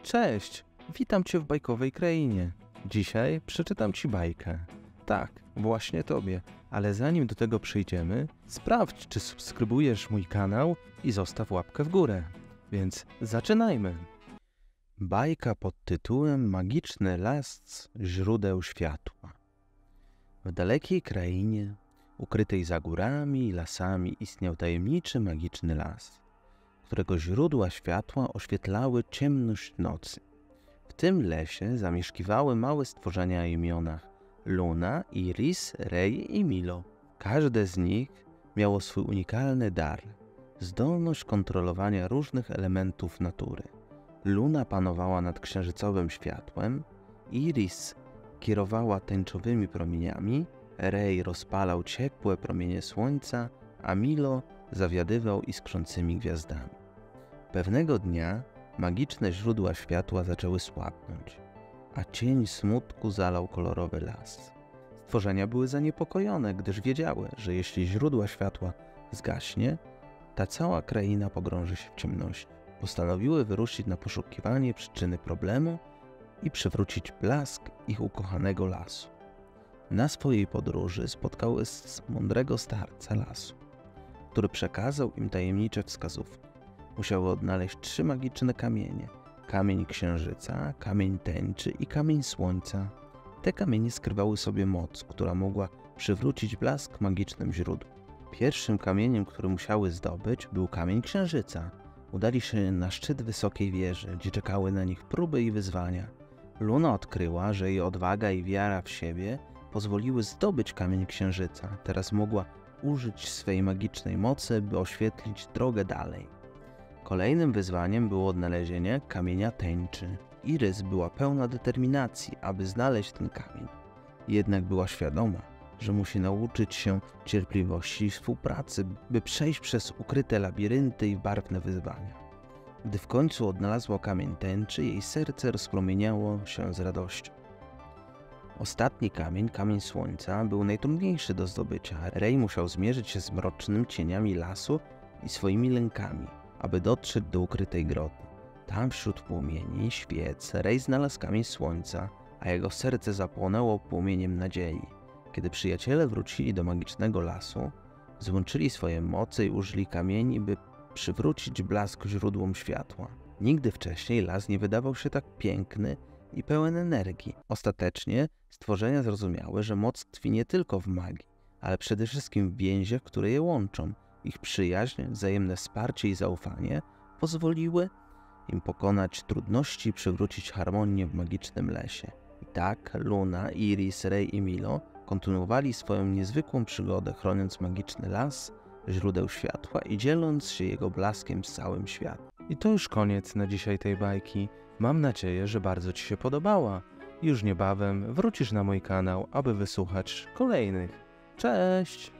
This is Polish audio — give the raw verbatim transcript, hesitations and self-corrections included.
Cześć, witam Cię w bajkowej krainie. Dzisiaj przeczytam Ci bajkę. Tak, właśnie Tobie, ale zanim do tego przejdziemy, sprawdź, czy subskrybujesz mój kanał i zostaw łapkę w górę. Więc zaczynajmy. Bajka pod tytułem Magiczny las źródeł światła. W dalekiej krainie, ukrytej za górami i lasami, istniał tajemniczy magiczny las, którego źródła światła oświetlały ciemność nocy. W tym lesie zamieszkiwały małe stworzenia o imionach Luna, Iris, Rey i Milo. Każde z nich miało swój unikalny dar, zdolność kontrolowania różnych elementów natury. Luna panowała nad księżycowym światłem, Iris kierowała tęczowymi promieniami, Rey rozpalał ciepłe promienie słońca, a Milo zawiadywał iskrzącymi gwiazdami. Pewnego dnia magiczne źródła światła zaczęły słabnąć, a cień smutku zalał kolorowy las. Stworzenia były zaniepokojone, gdyż wiedziały, że jeśli źródła światła zgaśnie, ta cała kraina pogrąży się w ciemności. Postanowiły wyruszyć na poszukiwanie przyczyny problemu i przywrócić blask ich ukochanego lasu. Na swojej podróży spotkały mądrego starca lasu, który przekazał im tajemnicze wskazówki. Musiały odnaleźć trzy magiczne kamienie: kamień księżyca, kamień tęczy i kamień słońca. Te kamienie skrywały sobie moc, która mogła przywrócić blask magicznym źródłom. Pierwszym kamieniem, który musiały zdobyć, był kamień księżyca. Udali się na szczyt wysokiej wieży, gdzie czekały na nich próby i wyzwania. Luna odkryła, że jej odwaga i wiara w siebie pozwoliły zdobyć kamień księżyca. Teraz mogła użyć swej magicznej mocy, by oświetlić drogę dalej. Kolejnym wyzwaniem było odnalezienie kamienia tęczy. Iris była pełna determinacji, aby znaleźć ten kamień. Jednak była świadoma, że musi nauczyć się cierpliwości i współpracy, by przejść przez ukryte labirynty i barwne wyzwania. Gdy w końcu odnalazła kamień tęczy, jej serce rozpromieniało się z radością. Ostatni kamień, kamień słońca, był najtrudniejszy do zdobycia. Rey musiał zmierzyć się z mrocznymi cieniami lasu i swoimi lękami, aby dotrzeć do ukrytej groty. Tam wśród płomieni, świec, Rey znalazł kamień słońca, a jego serce zapłonęło płomieniem nadziei. Kiedy przyjaciele wrócili do magicznego lasu, złączyli swoje moce i użyli kamieni, by przywrócić blask źródłom światła. Nigdy wcześniej las nie wydawał się tak piękny i pełen energii. Ostatecznie stworzenia zrozumiały, że moc tkwi nie tylko w magii, ale przede wszystkim w więziach, które je łączą. Ich przyjaźń, wzajemne wsparcie i zaufanie pozwoliły im pokonać trudności i przywrócić harmonię w magicznym lesie. I tak Luna, Iris, Rey i Milo kontynuowali swoją niezwykłą przygodę, chroniąc magiczny las, źródeł światła i dzieląc się jego blaskiem z całym światem. I to już koniec na dzisiaj tej bajki. Mam nadzieję, że bardzo Ci się podobała. Już niebawem wrócisz na mój kanał, aby wysłuchać kolejnych. Cześć!